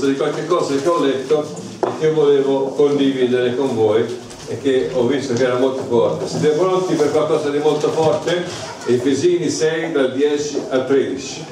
ricorso di qualche cosa che ho letto e che volevo condividere con voi e che ho visto che era molto forte. Siete pronti per qualcosa di molto forte? Efesini 6 dal 10 al 13.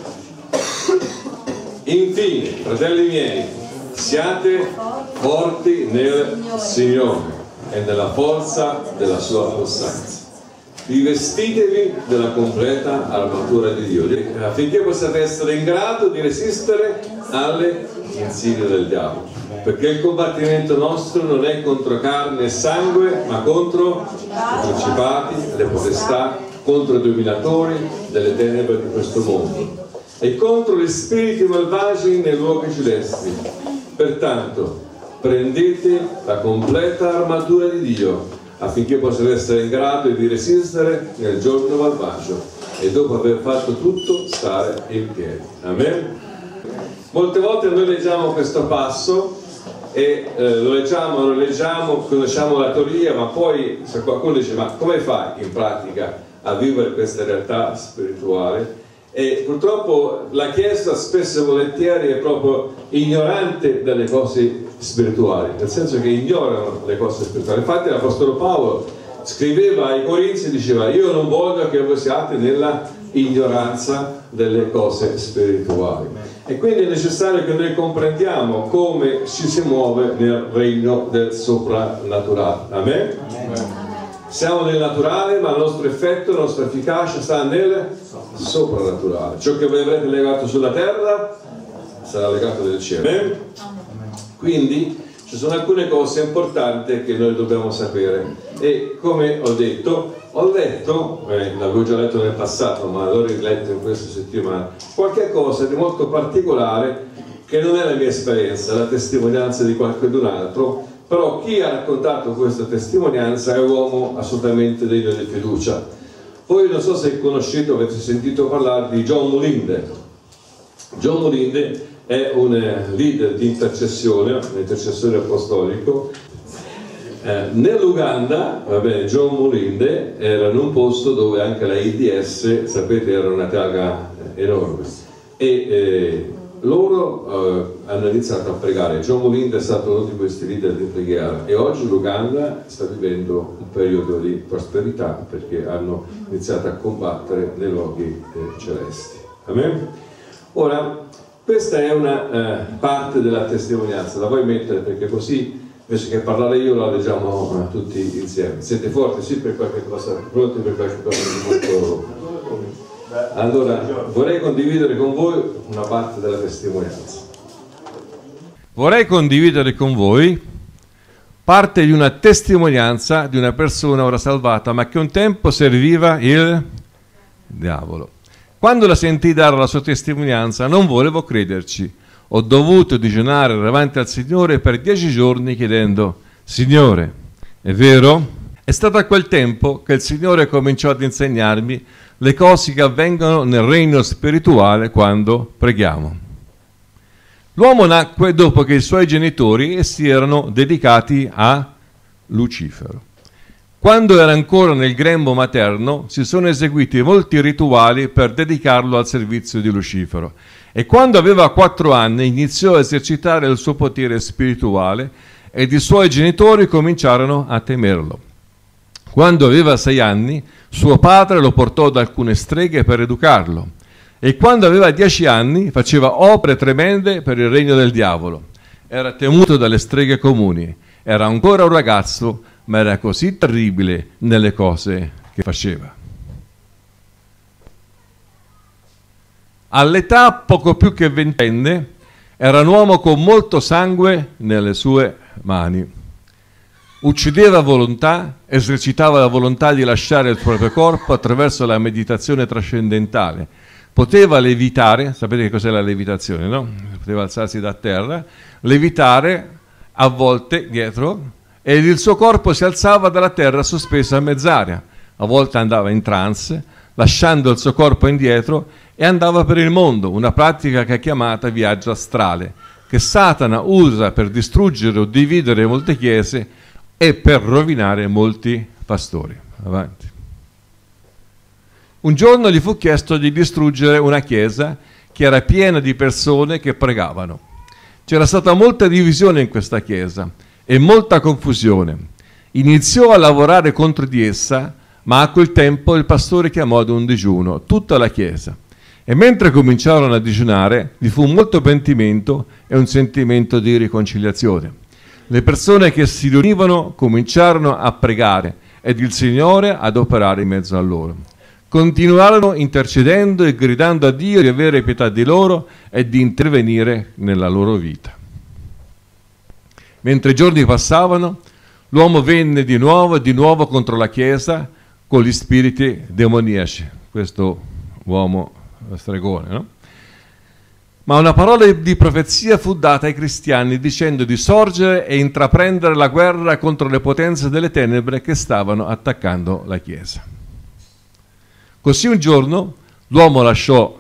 Infine, fratelli miei, siate forti nel Signore e nella forza della sua possanza. Rivestitevi della completa armatura di Dio affinché possiate essere in grado di resistere alle insidie del diavolo, perché il combattimento nostro non è contro carne e sangue, ma contro i principati, le potestà, contro i dominatori delle tenebre di questo mondo e contro gli spiriti malvagi nei luoghi celesti. Pertanto prendete la completa armatura di Dio affinché possiate essere in grado di resistere nel giorno malvagio e dopo aver fatto tutto stare in piedi. Amen? Molte volte noi leggiamo questo passo e lo leggiamo, conosciamo la teoria, ma poi se qualcuno dice ma come fai in pratica a vivere questa realtà spirituale? E purtroppo la Chiesa spesso e volentieri è proprio ignorante delle cose spirituali, nel senso che ignorano le cose spirituali. Infatti l'Apostolo Paolo scriveva ai Corinzi e diceva: io non voglio che voi siate nella ignoranza delle cose spirituali. E quindi è necessario che noi comprendiamo come ci si muove nel regno del soprannaturale. Amen? Amen. Siamo nel naturale, ma il nostro effetto, la nostra efficacia sta nel soprannaturale. Ciò che voi avrete legato sulla terra sarà legato nel cielo. Amen? Quindi ci sono alcune cose importanti che noi dobbiamo sapere e come ho detto, l'avevo già letto nel passato ma l'ho riletto in questa settimana, qualche cosa di molto particolare che non è la mia esperienza, la testimonianza di qualcun altro, però chi ha raccontato questa testimonianza è un uomo assolutamente degno di fiducia. Voi non so se conoscete o avete sentito parlare di John Mulinde. John Mulinde è un leader di intercessione, un intercessore apostolico. Nell'Uganda, John Mulinde era in un posto dove anche la AIDS, sapete, era una piaga enorme. E loro hanno iniziato a pregare. John Mulinde è stato uno di questi leader di preghiera e oggi l'Uganda sta vivendo un periodo di prosperità perché hanno iniziato a combattere nei luoghi celesti. Amen? Ora, questa è una parte della testimonianza, la vuoi mettere perché così invece che parlare io la leggiamo tutti insieme. Siete forti? Sì, per qualche cosa, pronti per qualche cosa di molto. Allora, vorrei condividere con voi una parte della testimonianza. Vorrei condividere con voi parte di una testimonianza di una persona ora salvata, ma che un tempo serviva il diavolo. Quando la sentii dare la sua testimonianza, non volevo crederci. Ho dovuto digiunare davanti al Signore per 10 giorni chiedendo: Signore, è vero? È stato a quel tempo che il Signore cominciò ad insegnarmi le cose che avvengono nel regno spirituale quando preghiamo. L'uomo nacque dopo che i suoi genitori si erano dedicati a Lucifero. Quando era ancora nel grembo materno si sono eseguiti molti rituali per dedicarlo al servizio di Lucifero e quando aveva 4 anni iniziò a esercitare il suo potere spirituale ed i suoi genitori cominciarono a temerlo. Quando aveva 6 anni suo padre lo portò da alcune streghe per educarlo e quando aveva 10 anni faceva opere tremende per il regno del diavolo. Era temuto dalle streghe comuni, era ancora un ragazzo ma era così terribile nelle cose che faceva. All'età poco più che ventenne era un uomo con molto sangue nelle sue mani. Uccideva a volontà, esercitava la volontà di lasciare il proprio corpo attraverso la meditazione trascendentale. Poteva levitare, sapete che cos'è la levitazione, no? Poteva alzarsi da terra, levitare a volte dietro ed il suo corpo si alzava dalla terra sospeso a mezz'aria. A volte andava in trance, lasciando il suo corpo indietro e andava per il mondo, una pratica che è chiamata viaggio astrale, che Satana usa per distruggere o dividere molte chiese e per rovinare molti pastori. Avanti. Un giorno gli fu chiesto di distruggere una chiesa che era piena di persone che pregavano. C'era stata molta divisione in questa chiesa e molta confusione. Iniziò a lavorare contro di essa, ma a quel tempo il pastore chiamò ad un digiuno tutta la chiesa. E mentre cominciarono a digiunare, vi fu molto pentimento e un sentimento di riconciliazione. Le persone che si riunivano cominciarono a pregare ed il Signore ad operare in mezzo a loro. Continuarono intercedendo e gridando a Dio di avere pietà di loro e di intervenire nella loro vita. Mentre i giorni passavano, l'uomo venne di nuovo contro la Chiesa con gli spiriti demoniaci. Questo uomo stregone, no? Ma una parola di profezia fu data ai cristiani dicendo di sorgere e intraprendere la guerra contro le potenze delle tenebre che stavano attaccando la Chiesa. Così un giorno l'uomo lasciò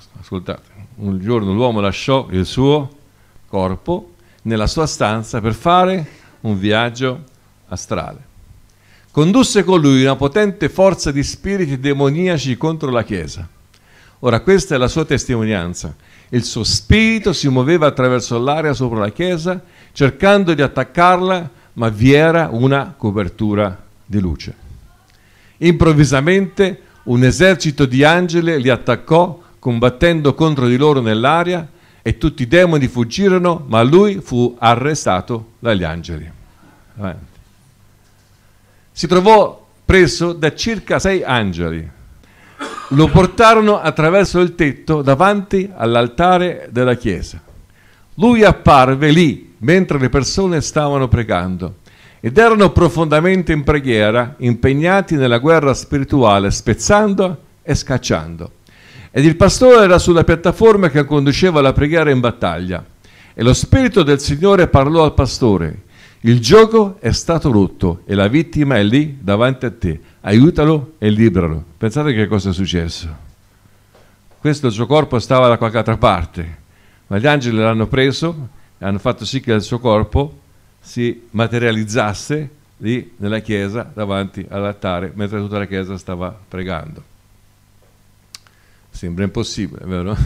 il suo corpo nella sua stanza per fare un viaggio astrale. Condusse con lui una potente forza di spiriti demoniaci contro la Chiesa. Ora questa è la sua testimonianza. Il suo spirito si muoveva attraverso l'aria sopra la Chiesa cercando di attaccarla, ma vi era una copertura di luce. Improvvisamente un esercito di angeli li attaccò combattendo contro di loro nell'aria e tutti i demoni fuggirono, ma lui fu arrestato dagli angeli. Si trovò preso da circa 6 angeli. Lo portarono attraverso il tetto davanti all'altare della chiesa. Lui apparve lì mentre le persone stavano pregando ed erano profondamente in preghiera, impegnati nella guerra spirituale, spezzando e scacciando. Ed il pastore era sulla piattaforma che conduceva la preghiera in battaglia. E lo Spirito del Signore parlò al pastore: il gioco è stato rotto e la vittima è lì davanti a te. Aiutalo e liberalo. Pensate che cosa è successo. Questo il suo corpo stava da qualche altra parte, ma gli angeli l'hanno preso e hanno fatto sì che il suo corpo si materializzasse lì nella chiesa davanti all'altare mentre tutta la chiesa stava pregando. Sembra impossibile, vero?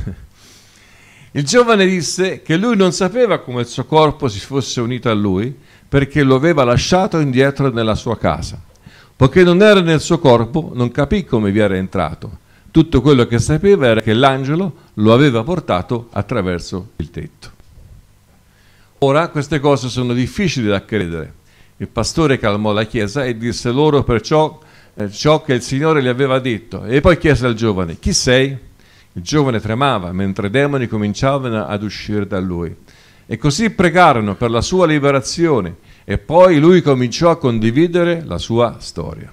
Il giovane disse che lui non sapeva come il suo corpo si fosse unito a lui perché lo aveva lasciato indietro nella sua casa. Poiché non era nel suo corpo, non capì come vi era entrato. Tutto quello che sapeva era che l'angelo lo aveva portato attraverso il tetto. Ora queste cose sono difficili da credere. Il pastore calmò la chiesa e disse loro perciò ciò che il Signore gli aveva detto. E poi chiese al giovane: chi sei? Il giovane tremava mentre i demoni cominciavano ad uscire da lui. E così pregarono per la sua liberazione. E poi lui cominciò a condividere la sua storia.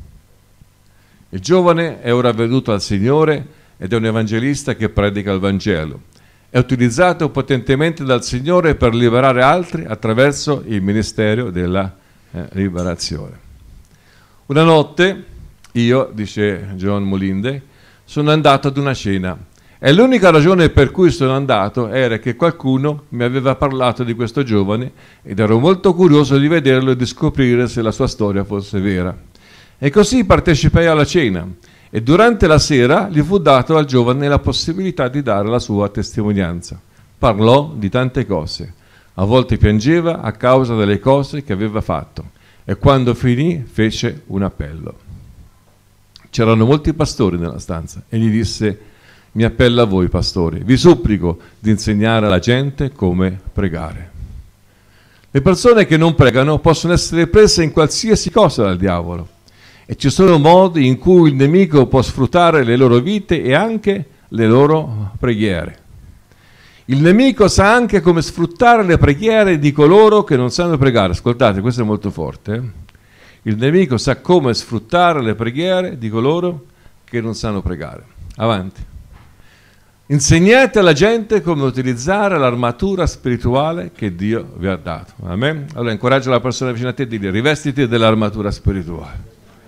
Il giovane è ora venuto al Signore ed è un evangelista che predica il Vangelo. È utilizzato potentemente dal Signore per liberare altri attraverso il ministero della liberazione. Una notte io, dice John Molinde, sono andato ad una cena. E l'unica ragione per cui sono andato era che qualcuno mi aveva parlato di questo giovane ed ero molto curioso di vederlo e di scoprire se la sua storia fosse vera. E così partecipai alla cena e durante la sera gli fu dato al giovane la possibilità di dare la sua testimonianza. Parlò di tante cose. A volte piangeva a causa delle cose che aveva fatto e quando finì fece un appello. C'erano molti pastori nella stanza e gli disse: mi appello a voi pastori, vi supplico di insegnare alla gente come pregare. Le persone che non pregano possono essere prese in qualsiasi cosa dal diavolo e ci sono modi in cui il nemico può sfruttare le loro vite e anche le loro preghiere. Il nemico sa anche come sfruttare le preghiere di coloro che non sanno pregare. Ascoltate, questo è molto forte. Il nemico sa come sfruttare le preghiere di coloro che non sanno pregare. Avanti. Insegnate alla gente come utilizzare l'armatura spirituale che Dio vi ha dato. Amen? Allora incoraggia la persona vicino a te e dire: rivestiti dell'armatura spirituale.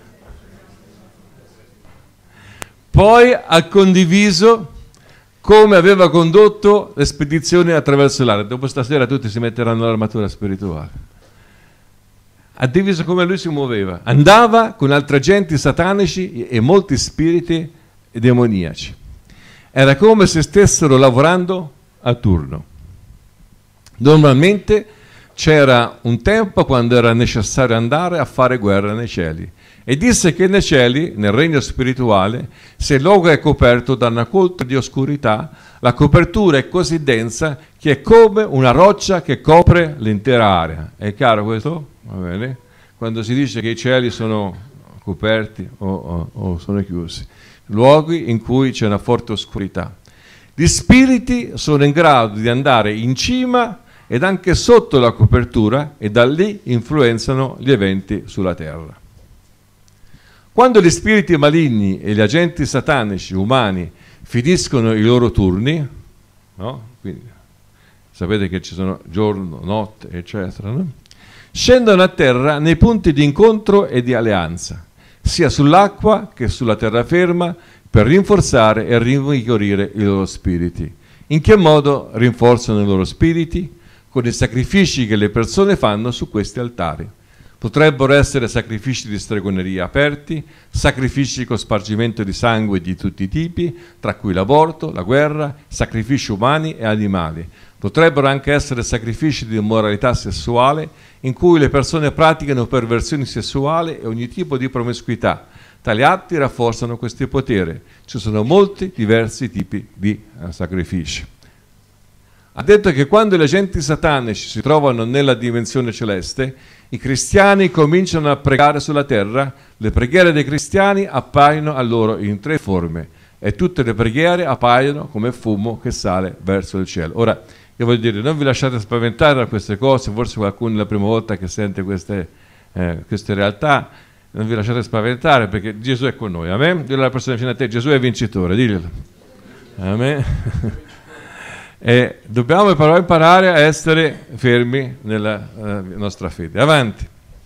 Poi ha condiviso come aveva condotto le spedizioni attraverso l'aria. Dopo stasera tutti si metteranno l'armatura spirituale. Ha diviso come lui si muoveva. Andava con altri agenti satanici e molti spiriti demoniaci. Era come se stessero lavorando a turno. Normalmente c'era un tempo quando era necessario andare a fare guerra nei cieli. E disse che nei cieli, nel regno spirituale, se il luogo è coperto da una coltre di oscurità, la copertura è così densa che è come una roccia che copre l'intera area. È chiaro questo? Va bene? Quando si dice che i cieli sono coperti o sono chiusi, luoghi in cui c'è una forte oscurità. Gli spiriti sono in grado di andare in cima ed anche sotto la copertura e da lì influenzano gli eventi sulla terra. Quando gli spiriti maligni e gli agenti satanici umani finiscono i loro turni, no? Quindi, sapete che ci sono giorno, notte, eccetera, no? Scendono a terra nei punti di incontro e di alleanza, sia sull'acqua che sulla terraferma, per rinforzare e rinvigorire i loro spiriti. In che modo rinforzano i loro spiriti? Con i sacrifici che le persone fanno su questi altari. Potrebbero essere sacrifici di stregoneria aperti, sacrifici con spargimento di sangue di tutti i tipi, tra cui l'aborto, la guerra, sacrifici umani e animali. Potrebbero anche essere sacrifici di immoralità sessuale, in cui le persone praticano perversioni sessuali e ogni tipo di promiscuità. Tali atti rafforzano questi poteri. Ci sono molti diversi tipi di sacrifici. Ha detto che quando gli agenti satanici si trovano nella dimensione celeste, i cristiani cominciano a pregare sulla terra. Le preghiere dei cristiani appaiono a loro in 3 forme e tutte le preghiere appaiono come fumo che sale verso il cielo. Ora, io voglio dire, non vi lasciate spaventare da queste cose, forse qualcuno è la prima volta che sente queste realtà, non vi lasciate spaventare perché Gesù è con noi, amen? Dillo alla persona vicino a te, Gesù è vincitore, diglielo, amen? E dobbiamo però imparare a essere fermi nella nostra fede. Avanti.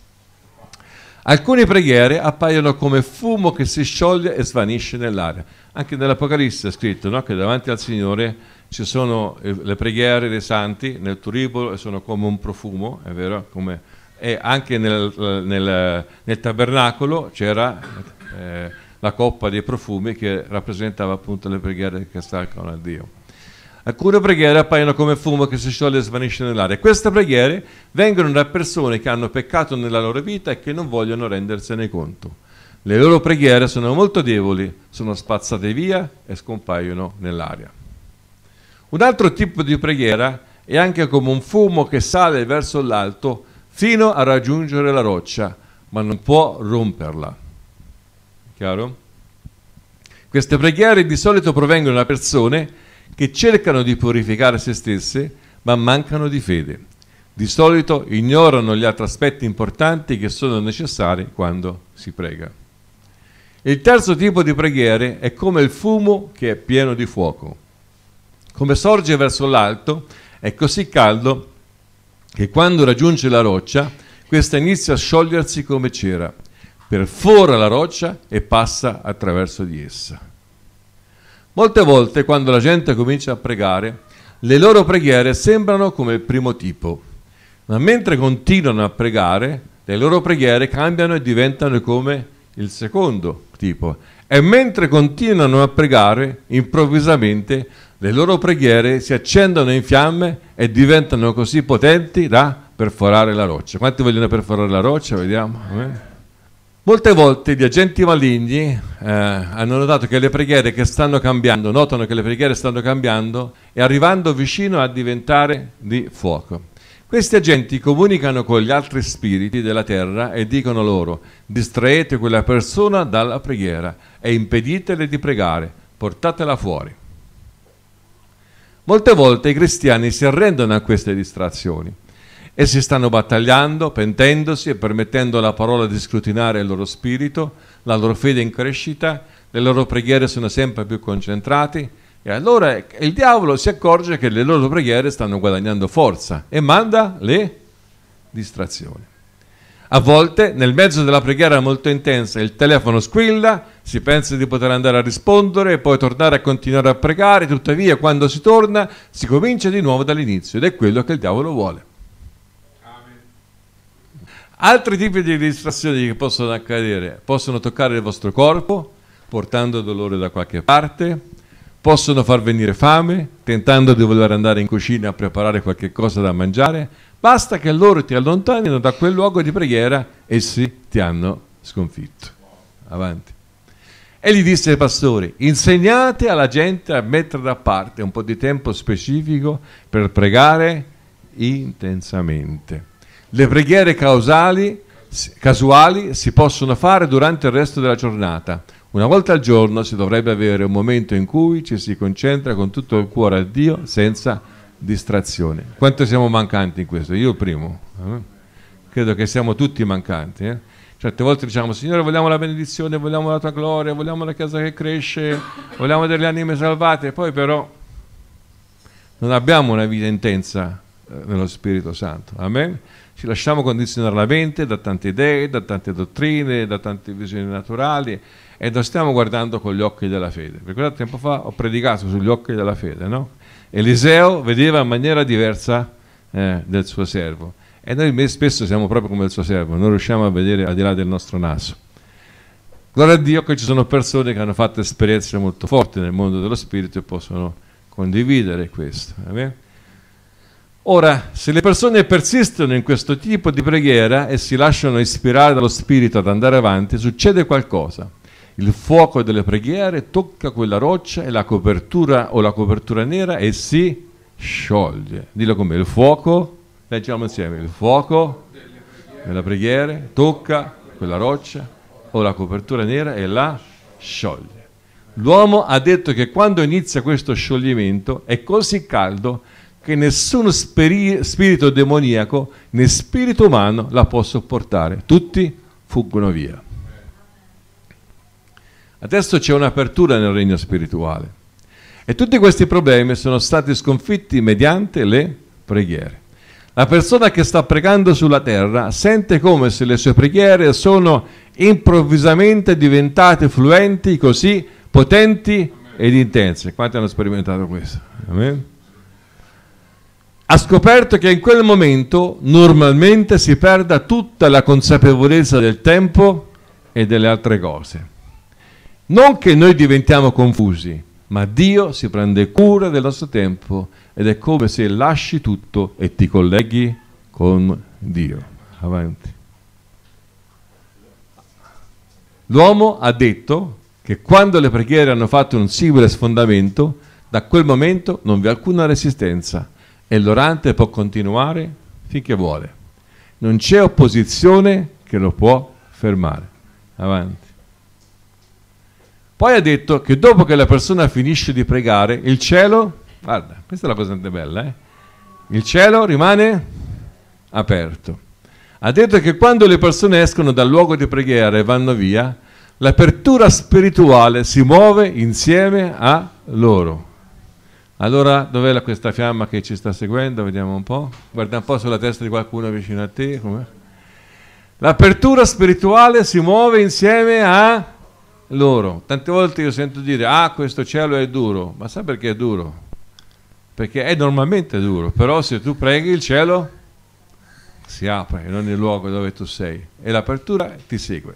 Alcune preghiere appaiono come fumo che si scioglie e svanisce nell'aria. Anche nell'Apocalisse è scritto, no? Che davanti al Signore ci sono le preghiere dei santi nel turibolo e sono come un profumo, è vero? E anche nel tabernacolo c'era la coppa dei profumi che rappresentava appunto le preghiere che salgono a Dio. Alcune preghiere appaiono come fumo che si scioglie e svanisce nell'aria. Queste preghiere vengono da persone che hanno peccato nella loro vita e che non vogliono rendersene conto. Le loro preghiere sono molto deboli, sono spazzate via e scompaiono nell'aria. Un altro tipo di preghiera è anche come un fumo che sale verso l'alto fino a raggiungere la roccia, ma non può romperla. Chiaro? Queste preghiere di solito provengono da persone che cercano di purificare se stesse, ma mancano di fede. Di solito ignorano gli altri aspetti importanti che sono necessari quando si prega. Il terzo tipo di preghiere è come il fumo che è pieno di fuoco. Come sorge verso l'alto, è così caldo che quando raggiunge la roccia, questa inizia a sciogliersi come cera, perfora la roccia e passa attraverso di essa. Molte volte, quando la gente comincia a pregare, le loro preghiere sembrano come il primo tipo, ma mentre continuano a pregare, le loro preghiere cambiano e diventano come il secondo tipo. E mentre continuano a pregare, improvvisamente le loro preghiere si accendono in fiamme e diventano così potenti da perforare la roccia. Quanti vogliono perforare la roccia? Vediamo. Molte volte gli agenti maligni hanno notato che le preghiere che stanno cambiando, notano che le preghiere stanno cambiando e arrivando vicino a diventare di fuoco. Questi agenti comunicano con gli altri spiriti della terra e dicono loro: distraete quella persona dalla preghiera e impeditele di pregare, portatela fuori. Molte volte i cristiani si arrendono a queste distrazioni. Essi stanno battagliando, pentendosi e permettendo alla parola di scrutinare il loro spirito, la loro fede in crescita, le loro preghiere sono sempre più concentrate e allora il diavolo si accorge che le loro preghiere stanno guadagnando forza e manda le distrazioni. A volte, nel mezzo della preghiera molto intensa, il telefono squilla, si pensa di poter andare a rispondere e poi tornare a continuare a pregare, tuttavia quando si torna si comincia di nuovo dall'inizio ed è quello che il diavolo vuole. Altri tipi di distrazioni che possono accadere possono toccare il vostro corpo, portando dolore da qualche parte, possono far venire fame, tentando di voler andare in cucina a preparare qualche cosa da mangiare. Basta che loro ti allontanino da quel luogo di preghiera, essi ti hanno sconfitto. Avanti. E gli disse ai pastori: insegnate alla gente a mettere da parte un po' di tempo specifico per pregare intensamente. Le preghiere casuali si possono fare durante il resto della giornata. Una volta al giorno si dovrebbe avere un momento in cui ci si concentra con tutto il cuore a Dio senza distrazione. Quanto siamo mancanti in questo? Io il primo. Credo che siamo tutti mancanti. Certe volte diciamo: Signore, vogliamo la benedizione, vogliamo la tua gloria, vogliamo la chiesa che cresce, vogliamo delle anime salvate, poi però non abbiamo una vita intensa nello Spirito Santo. Amen? Ci lasciamo condizionare la mente da tante idee, da tante dottrine, da tante visioni naturali, e non stiamo guardando con gli occhi della fede. Per qualche tempo fa ho predicato sugli occhi della fede, no? Eliseo vedeva in maniera diversa del suo servo, e noi spesso siamo proprio come il suo servo, non riusciamo a vedere al di là del nostro naso. Gloria a Dio che ci sono persone che hanno fatto esperienze molto forti nel mondo dello Spirito e possono condividere questo. Amen? Ora, se le persone persistono in questo tipo di preghiera e si lasciano ispirare dallo Spirito ad andare avanti, succede qualcosa. Il fuoco delle preghiere tocca quella roccia e la copertura o la copertura nera e si scioglie. Dillo con me: il fuoco, leggiamo insieme, il fuoco delle preghiere tocca quella roccia o la copertura nera e la scioglie. L'uomo ha detto che quando inizia questo scioglimento è così caldo che nessuno spirito demoniaco né spirito umano la può sopportare. Tutti fuggono via. Adesso c'è un'apertura nel regno spirituale e tutti questi problemi sono stati sconfitti mediante le preghiere. La persona che sta pregando sulla terra sente come se le sue preghiere sono improvvisamente diventate fluenti, così potenti ed intense. Quanti hanno sperimentato questo? Amen? Ha scoperto che in quel momento normalmente si perda tutta la consapevolezza del tempo e delle altre cose. Non che noi diventiamo confusi, ma Dio si prende cura del nostro tempo ed è come se lasci tutto e ti colleghi con Dio. Avanti. L'uomo ha detto che quando le preghiere hanno fatto un simile sfondamento, da quel momento non vi è alcuna resistenza e l'orante può continuare finché vuole. Non c'è opposizione che lo può fermare. Avanti. Poi ha detto che dopo che la persona finisce di pregare, il cielo, guarda, questa è la cosa bella, il cielo rimane aperto. Ha detto che quando le persone escono dal luogo di preghiera e vanno via, l'apertura spirituale si muove insieme a loro. Allora, dov'è questa fiamma che ci sta seguendo? Vediamo un po'. Guarda un po' sulla testa di qualcuno vicino a te. Com'è? L'apertura spirituale si muove insieme a loro. Tante volte io sento dire: questo cielo è duro. Ma sai perché è duro? Perché è normalmente duro, però se tu preghi il cielo si apre in ogni luogo dove tu sei e l'apertura ti segue.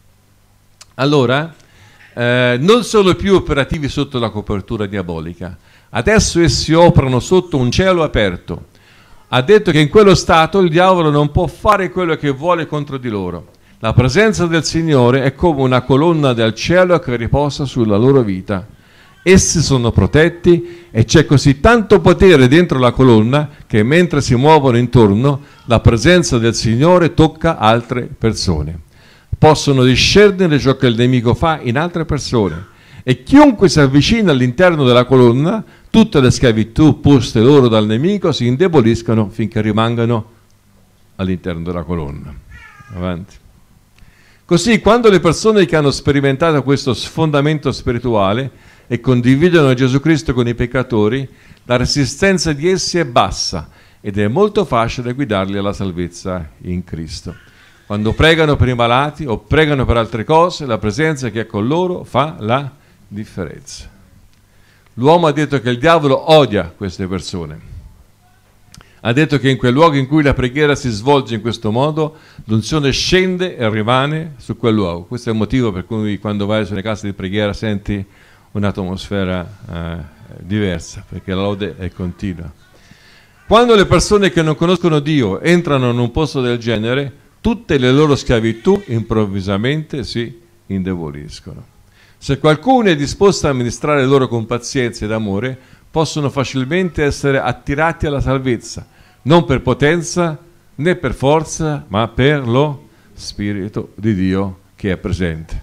Allora, non sono più operativi sotto la copertura diabolica, adesso essi operano sotto un cielo aperto. Ha detto che in quello stato il diavolo non può fare quello che vuole contro di loro. La presenza del Signore è come una colonna del cielo che riposa sulla loro vita. Essi sono protetti e c'è così tanto potere dentro la colonna che mentre si muovono intorno, la presenza del Signore tocca altre persone. Possono discernere ciò che il nemico fa in altre persone e chiunque si avvicina all'interno della colonna, tutte le schiavitù poste loro dal nemico si indeboliscono finché rimangano all'interno della colonna. Avanti. Così, quando le persone che hanno sperimentato questo sfondamento spirituale e condividono Gesù Cristo con i peccatori, la resistenza di essi è bassa ed è molto facile guidarli alla salvezza in Cristo. Quando pregano per i malati o pregano per altre cose, la presenza che è con loro fa la differenza. L'uomo ha detto che il diavolo odia queste persone. Ha detto che in quel luogo in cui la preghiera si svolge in questo modo, l'unzione scende e rimane su quel luogo. Questo è il motivo per cui quando vai sulle case di preghiera senti un'atmosfera diversa, perché la lode è continua. Quando le persone che non conoscono Dio entrano in un posto del genere, tutte le loro schiavitù improvvisamente si indeboliscono. Se qualcuno è disposto a amministrare loro con pazienza ed amore, possono facilmente essere attirati alla salvezza, non per potenza né per forza, ma per lo Spirito di Dio che è presente.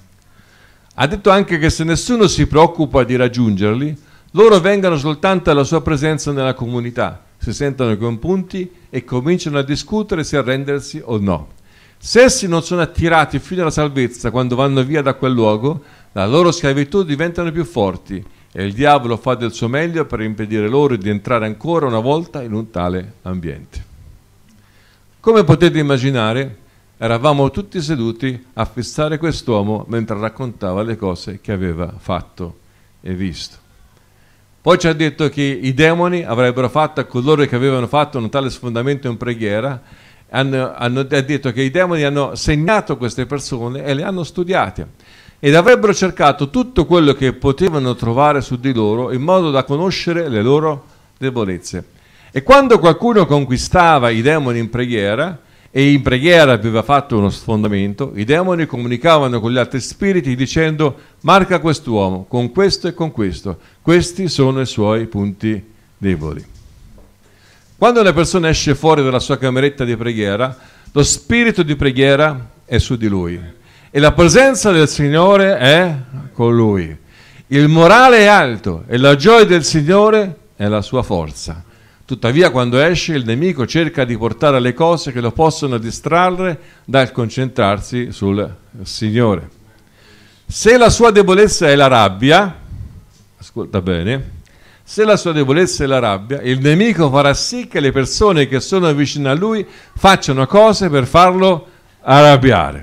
Ha detto anche che se nessuno si preoccupa di raggiungerli, loro vengano soltanto alla sua presenza nella comunità, si sentono compunti e cominciano a discutere se arrendersi o no. Se essi non sono attirati fino alla salvezza quando vanno via da quel luogo, la loro schiavitù diventano più forti e il diavolo fa del suo meglio per impedire loro di entrare ancora una volta in un tale ambiente. Come potete immaginare, eravamo tutti seduti a fissare quest'uomo mentre raccontava le cose che aveva fatto e visto. Poi ci ha detto che i demoni avrebbero fatto a coloro che avevano fatto un tale sfondamento in preghiera, ha detto che i demoni hanno segnato queste persone e le hanno studiate ed avrebbero cercato tutto quello che potevano trovare su di loro in modo da conoscere le loro debolezze. E quando qualcuno conquistava i demoni in preghiera e in preghiera aveva fatto uno sfondamento, i demoni comunicavano con gli altri spiriti dicendo: marca quest'uomo con questo e con questo, questi sono i suoi punti deboli. Quando una persona esce fuori dalla sua cameretta di preghiera, lo spirito di preghiera è su di lui e la presenza del Signore è con lui. Il morale è alto e la gioia del Signore è la sua forza. Tuttavia, quando esce, il nemico cerca di portare le cose che lo possono distrarre dal concentrarsi sul Signore. Se la sua debolezza è la rabbia, ascolta bene, se la sua debolezza è la rabbia, il nemico farà sì che le persone che sono vicine a lui facciano cose per farlo arrabbiare.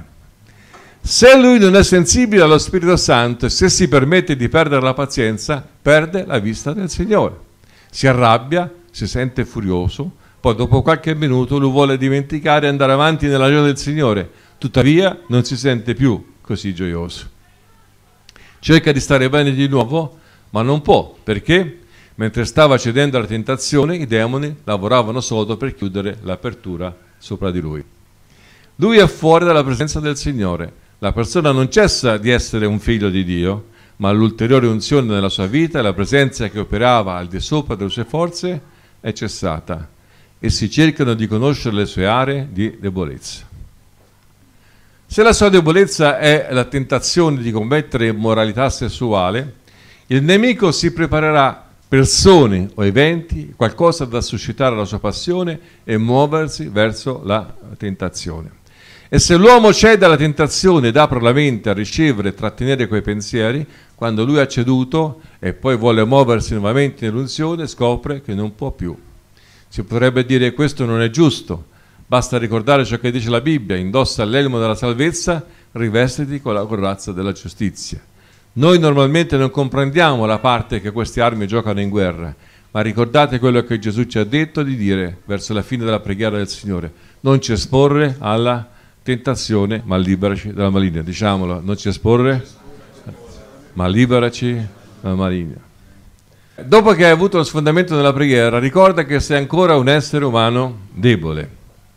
Se lui non è sensibile allo Spirito Santo e se si permette di perdere la pazienza, perde la vista del Signore. Si arrabbia, si sente furioso, poi dopo qualche minuto lui vuole dimenticare e andare avanti nella gioia del Signore, tuttavia non si sente più così gioioso. Cerca di stare bene di nuovo, ma non può, perché mentre stava cedendo alla tentazione, i demoni lavoravano sodo per chiudere l'apertura sopra di lui. Lui è fuori dalla presenza del Signore. La persona non cessa di essere un figlio di Dio, ma l'ulteriore unzione nella sua vita e la presenza che operava al di sopra delle sue forze è cessata e si cercano di conoscere le sue aree di debolezza. Se la sua debolezza è la tentazione di commettere immoralità sessuale, il nemico si preparerà persone o eventi, qualcosa da suscitare la sua passione e muoversi verso la tentazione. E se l'uomo cede alla tentazione ed apre la mente a ricevere e trattenere quei pensieri, quando lui ha ceduto e poi vuole muoversi nuovamente nell'unzione, scopre che non può più. Si potrebbe dire: questo non è giusto. Basta ricordare ciò che dice la Bibbia: indossa l'elmo della salvezza, rivestiti con la corazza della giustizia. Noi normalmente non comprendiamo la parte che queste armi giocano in guerra, ma ricordate quello che Gesù ci ha detto di dire verso la fine della preghiera del Signore: non ci esporre alla tentazione, ma liberaci dalla maligna. Diciamolo: non ci esporre, ma liberaci dalla maligna. Dopo che hai avuto lo sfondamento nella preghiera, ricorda che sei ancora un essere umano debole.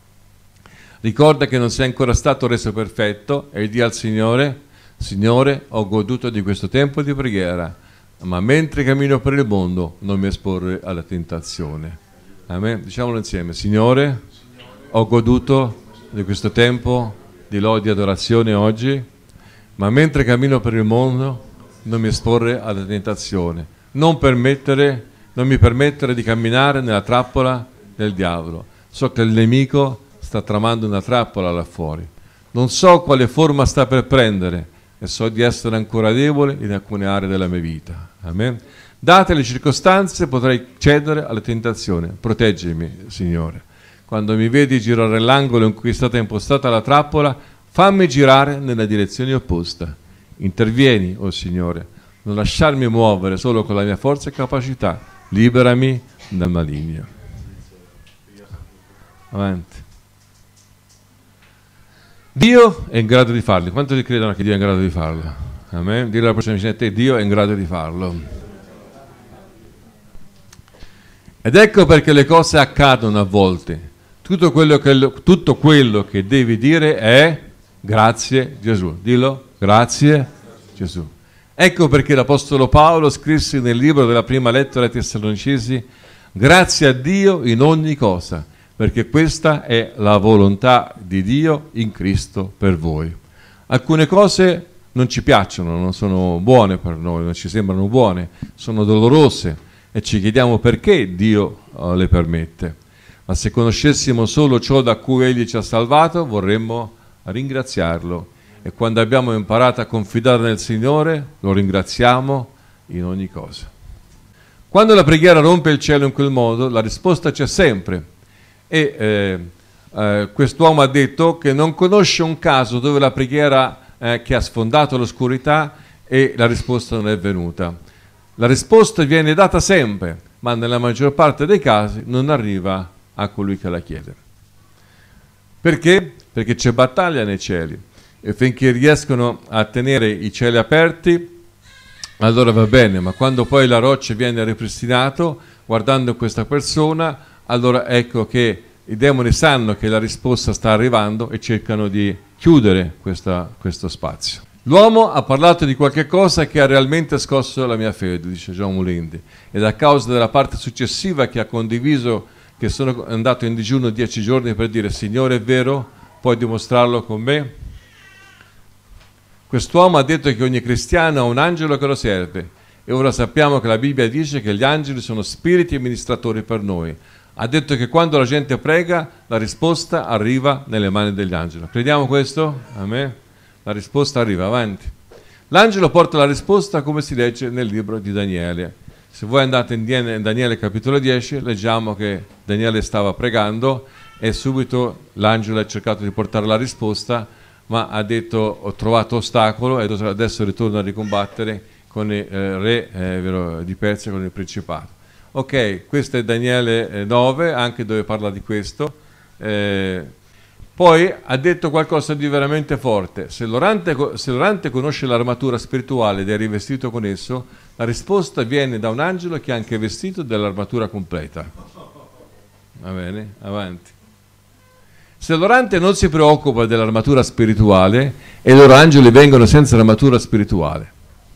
Ricorda che non sei ancora stato reso perfetto e di al Signore: Signore, ho goduto di questo tempo di preghiera, ma mentre cammino per il mondo non mi esporre alla tentazione. Amen. Diciamolo insieme: Signore, ho goduto di questo tempo di lode e adorazione oggi, ma mentre cammino per il mondo non mi esporre alla tentazione. Non mi permettere di camminare nella trappola del diavolo. So che il nemico sta tramando una trappola là fuori. Non so quale forma sta per prendere e so di essere ancora debole in alcune aree della mia vita. Amen. Date le circostanze potrei cedere alle tentazioni. Proteggimi, Signore. Quando mi vedi girare l'angolo in cui è stata impostata la trappola, fammi girare nella direzione opposta. Intervieni, oh Signore. Non lasciarmi muovere solo con la mia forza e capacità. Liberami dal maligno. Avanti. Dio è in grado di farlo. Quanto ti credono che Dio è in grado di farlo? Amen. Dire alla persona vicino a te: Dio è in grado di farlo. Ed ecco perché le cose accadono a volte. Tutto quello che devi dire è grazie Gesù. Dillo, grazie Gesù. Ecco perché l'Apostolo Paolo scrisse nel libro della prima lettera ai Tessalonicesi: grazie a Dio in ogni cosa, perché questa è la volontà di Dio in Cristo per voi. Alcune cose non ci piacciono, non sono buone per noi, non ci sembrano buone, sono dolorose e ci chiediamo perché Dio le permette. Ma se conoscessimo solo ciò da cui Egli ci ha salvato, vorremmo ringraziarlo. E quando abbiamo imparato a confidare nel Signore, lo ringraziamo in ogni cosa. Quando la preghiera rompe il cielo in quel modo, la risposta c'è sempre. E quest'uomo ha detto che non conosce un caso dove la preghiera che ha sfondato l'oscurità e la risposta non è venuta. La risposta viene data sempre, ma nella maggior parte dei casi non arriva a colui che la chiede. Perché? Perché c'è battaglia nei cieli e finché riescono a tenere i cieli aperti allora va bene, ma quando poi la roccia viene ripristinato, guardando questa persona, allora ecco che i demoni sanno che la risposta sta arrivando e cercano di chiudere questo spazio. L'uomo ha parlato di qualche cosa che ha realmente scosso la mia fede, dice John Mulindi, ed a causa della parte successiva che ha condiviso, che sono andato in digiuno 10 giorni per dire: Signore, è vero, puoi dimostrarlo con me? Quest'uomo ha detto che ogni cristiano ha un angelo che lo serve, e ora sappiamo che la Bibbia dice che gli angeli sono spiriti amministratori per noi. Ha detto che quando la gente prega, la risposta arriva nelle mani degli angeli. Crediamo questo? Amen. La risposta arriva, avanti. L'angelo porta la risposta come si legge nel libro di Daniele. Se voi andate in Daniele capitolo 10, leggiamo che Daniele stava pregando e subito l'angelo ha cercato di portare la risposta, ma ha detto: ho trovato ostacolo e adesso ritorno a ricombattere con il re di Persia, con il principato. Ok, questo è Daniele 9, anche dove parla di questo. Poi ha detto qualcosa di veramente forte: se l'orante conosce l'armatura spirituale ed è rivestito con esso, la risposta viene da un angelo che è anche vestito dell'armatura completa. Va bene? Avanti. Se l'orante non si preoccupa dell'armatura spirituale, e i loro angeli vengono senza l'armatura spirituale.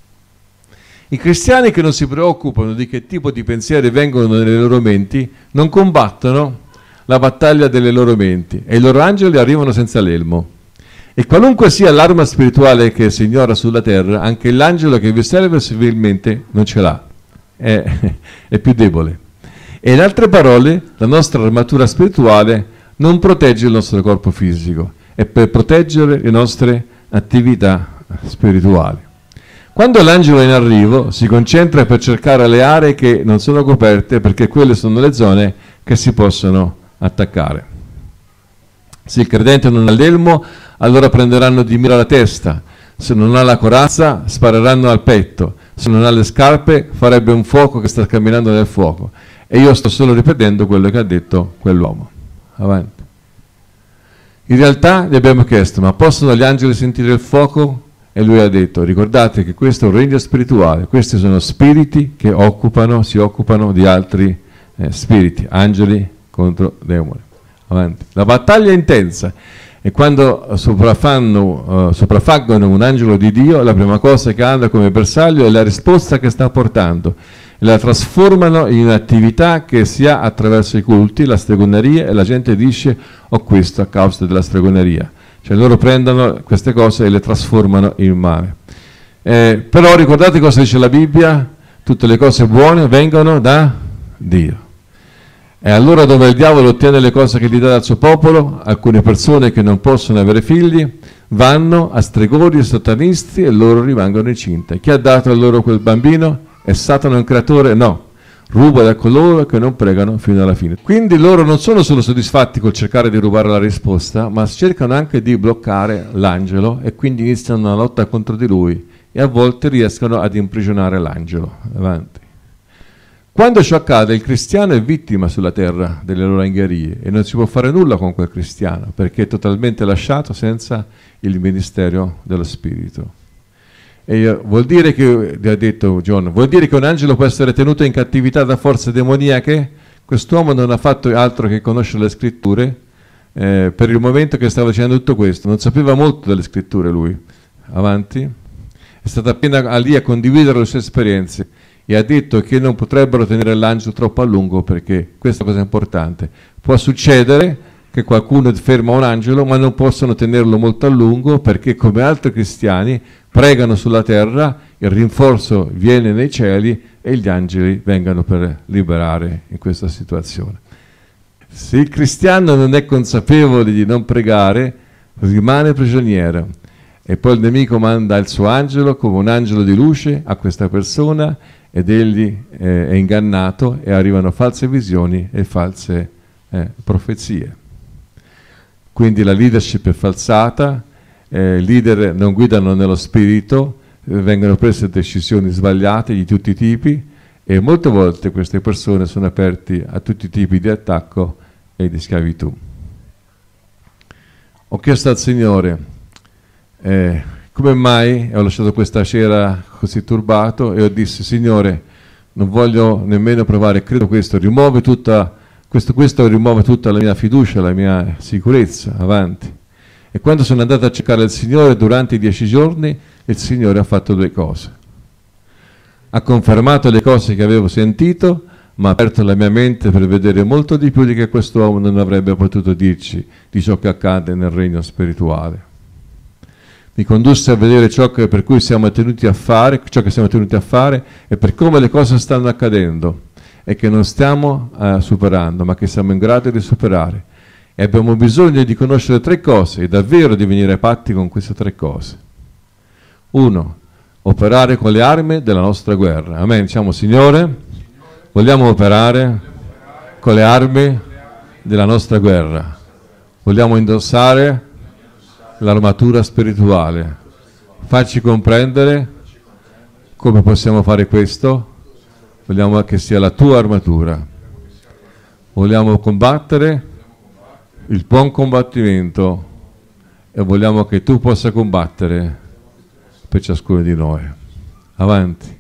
I cristiani che non si preoccupano di che tipo di pensieri vengono nelle loro menti non combattono la battaglia delle loro menti, e i loro angeli arrivano senza l'elmo. E qualunque sia l'arma spirituale che si ignora sulla terra, anche l'angelo che vi serve civilmente non ce l'ha, è più debole. E in altre parole, la nostra armatura spirituale non protegge il nostro corpo fisico, è per proteggere le nostre attività spirituali. Quando l'angelo è in arrivo, si concentra per cercare le aree che non sono coperte, perché quelle sono le zone che si possono attaccare. Se il credente non ha l'elmo, allora prenderanno di mira la testa; se non ha la corazza, spareranno al petto; se non ha le scarpe, farebbe un fuoco che sta camminando nel fuoco. E io sto solo ripetendo quello che ha detto quell'uomo. Avanti. In realtà gli abbiamo chiesto: ma possono gli angeli sentire il fuoco? E lui ha detto: ricordate che questo è un regno spirituale, questi sono spiriti che si occupano di altri spiriti, angeli contro demoni. Avanti. La battaglia è intensa, e quando sopraffaggono un angelo di Dio, la prima cosa che hanno come bersaglio è la risposta che sta portando, e la trasformano in un'attività che si ha attraverso i culti, la stregoneria, e la gente dice: ho questo a causa della stregoneria. Cioè loro prendono queste cose e le trasformano in male. Però ricordate cosa dice la Bibbia: tutte le cose buone vengono da Dio. E allora dove il diavolo ottiene le cose che gli dà dal suo popolo, alcune persone che non possono avere figli vanno a stregoni e satanisti e loro rimangono incinte. Chi ha dato a loro quel bambino? È Satana un creatore? No. Ruba da coloro che non pregano fino alla fine. Quindi loro non sono solo soddisfatti col cercare di rubare la risposta, ma cercano anche di bloccare l'angelo, e quindi iniziano una lotta contro di lui, e a volte riescono ad imprigionare l'angelo. Avanti. Quando ciò accade, il cristiano è vittima sulla terra delle loro angherie, e non si può fare nulla con quel cristiano, perché è totalmente lasciato senza il ministero dello Spirito. Vuol dire che, ha detto John, vuol dire che un angelo può essere tenuto in cattività da forze demoniache? Quest'uomo non ha fatto altro che conoscere le scritture per il momento che stava dicendo tutto questo, non sapeva molto delle scritture lui. Avanti. È stato appena lì a condividere le sue esperienze e ha detto che non potrebbero tenere l'angelo troppo a lungo, perché questa è una cosa importante. Può succedere che qualcuno ferma un angelo, ma non possono tenerlo molto a lungo, perché come altri cristiani pregano sulla terra, il rinforzo viene nei cieli e gli angeli vengono per liberare in questa situazione. Se il cristiano non è consapevole di non pregare, rimane prigioniero, e poi il nemico manda il suo angelo come un angelo di luce a questa persona, ed egli è ingannato e arrivano false visioni e false profezie. Quindi la leadership è falsata, i leader non guidano nello spirito, vengono prese decisioni sbagliate di tutti i tipi, e molte volte queste persone sono aperte a tutti i tipi di attacco e di schiavitù. Ho chiesto al Signore come mai ho lasciato questa sera così turbato, e ho detto: Signore, non voglio nemmeno provare, credo questo rimuove tutta questo rimuove tutta la mia fiducia, la mia sicurezza. Avanti. E quando sono andato a cercare il Signore durante i 10 giorni, il Signore ha fatto 2 cose. Ha confermato le cose che avevo sentito, ma ha aperto la mia mente per vedere molto di più di che quest'uomo non avrebbe potuto dirci di ciò che accade nel regno spirituale. Mi condusse a vedere ciò che per cui siamo tenuti a fare, ciò che siamo tenuti a fare, e per come le cose stanno accadendo, e che non stiamo superando, ma che siamo in grado di superare. E abbiamo bisogno di conoscere 3 cose, e davvero di venire a patti con queste 3 cose. 1. Operare con le armi della nostra guerra. Amen. Diciamo: Signore, vogliamo operare con le armi della nostra guerra. Vogliamo indossare l'armatura spirituale. Farci comprendere come possiamo fare questo. Vogliamo che sia la tua armatura. Vogliamo combattere il buon combattimento, e vogliamo che tu possa combattere per ciascuno di noi. Avanti.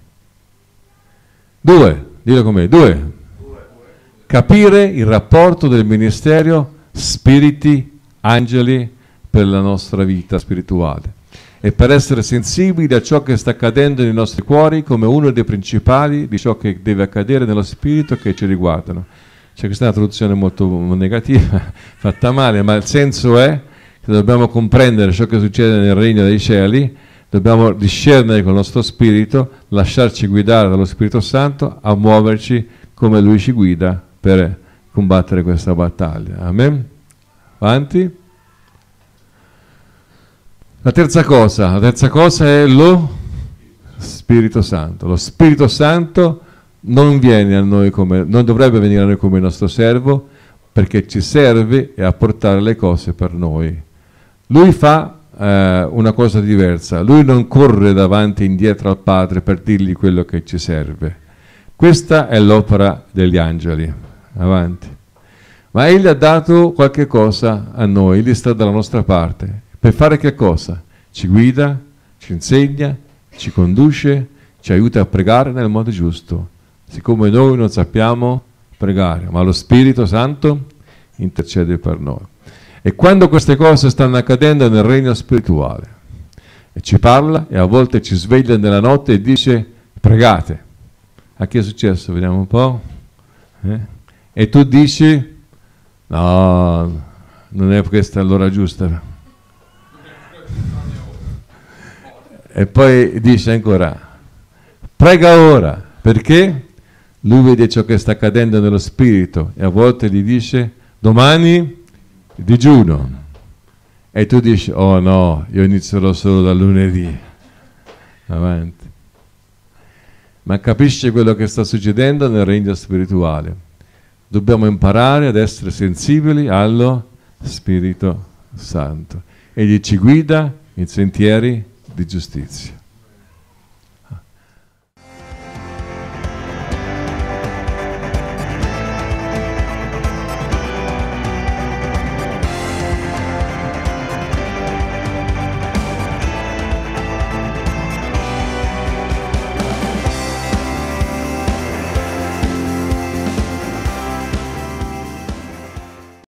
2, dillo con me, 2. Capire il rapporto del ministero spiriti, angeli per la nostra vita spirituale, e per essere sensibili a ciò che sta accadendo nei nostri cuori come uno dei principali di ciò che deve accadere nello spirito che ci riguardano. Cioè, questa è una traduzione molto negativa, fatta male, ma il senso è che dobbiamo comprendere ciò che succede nel regno dei cieli, dobbiamo discernere con il nostro spirito, lasciarci guidare dallo Spirito Santo a muoverci come Lui ci guida per combattere questa battaglia. Amen? Avanti. La terza cosa è lo Spirito Santo. Lo Spirito Santo non viene a noi non dovrebbe venire a noi come il nostro servo, perché ci serve a portare le cose per noi. Lui fa una cosa diversa. Lui non corre davanti e indietro al Padre per dirgli quello che ci serve. Questa è l'opera degli angeli. Avanti. Ma Egli ha dato qualche cosa a noi, Egli sta dalla nostra parte. Per fare che cosa? Ci guida, ci insegna, ci conduce, ci aiuta a pregare nel modo giusto. Siccome noi non sappiamo pregare, ma lo Spirito Santo intercede per noi. E quando queste cose stanno accadendo nel regno spirituale, e ci parla, e a volte ci sveglia nella notte e dice: pregate. A chi è successo? Vediamo un po'. E tu dici: no, non è questa l'ora giusta. E poi dice ancora: prega ora, perché lui vede ciò che sta accadendo nello spirito, e a volte gli dice: domani digiuno. E tu dici: oh no, io inizierò solo da lunedì. Avanti. Ma capisce quello che sta succedendo nel regno spirituale. Dobbiamo imparare ad essere sensibili allo Spirito Santo. Egli ci guida in sentieri di giustizia.